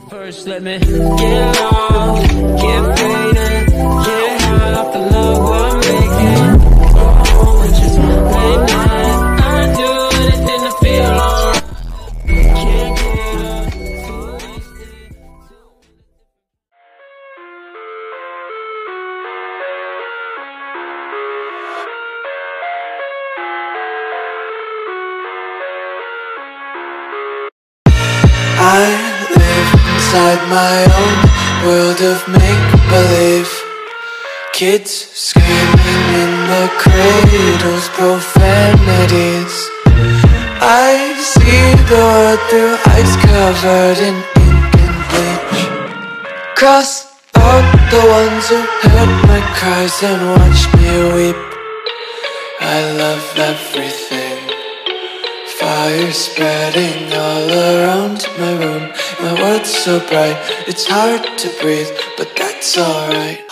First let me get low, get faded, get high off the love we're making. Oh, it's just late night, I do anything to feel alright. Can't get up, too wasted. I live inside my own world of make-believe. Kids screaming in their cradles, profanities. I see the world through eyes covered in ink and bleach. Cross out the ones who heard my cries and watched me weep. I love everything. Fire spreading all around my room. My world's so bright, it's hard to breathe, but that's alright.